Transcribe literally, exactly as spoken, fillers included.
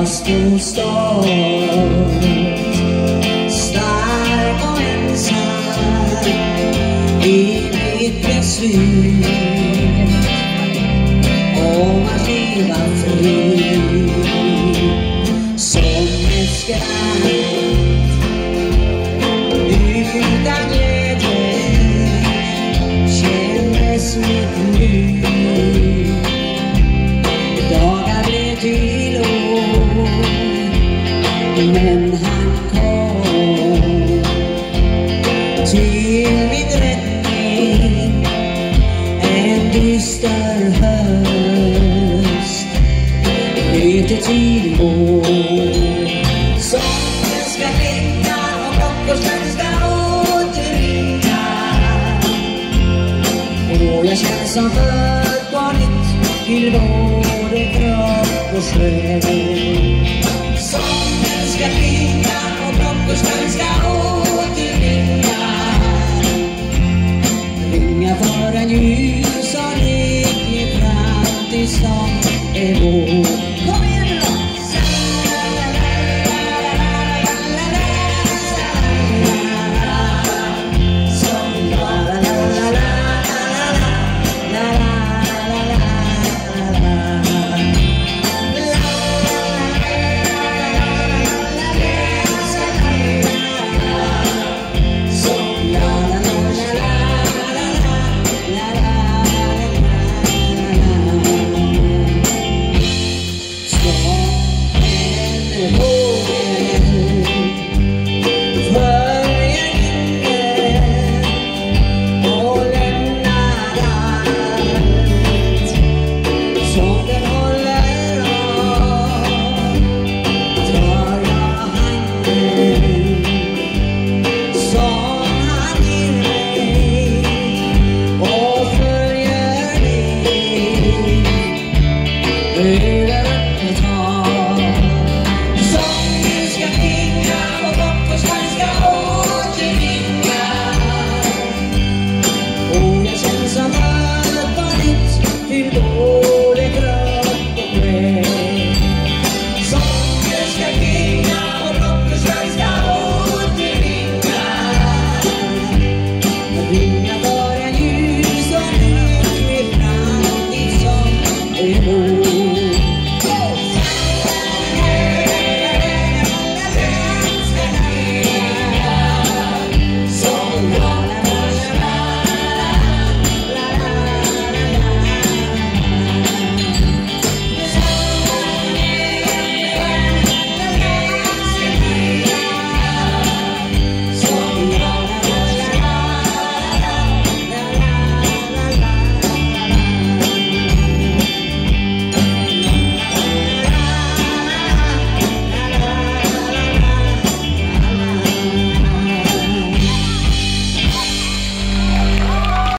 stor stad, stark och ensam i mitt beslut om att leva fri som ett skratt utan glädje kändes mitt liv. Dagar blev till år, men han kom till min räddning en dyster höst, vintertid vår. Sången ska klinga och klockorslönen ska återringa, och jag känns som född på nytt till både kropp och själ. Sången ska klinga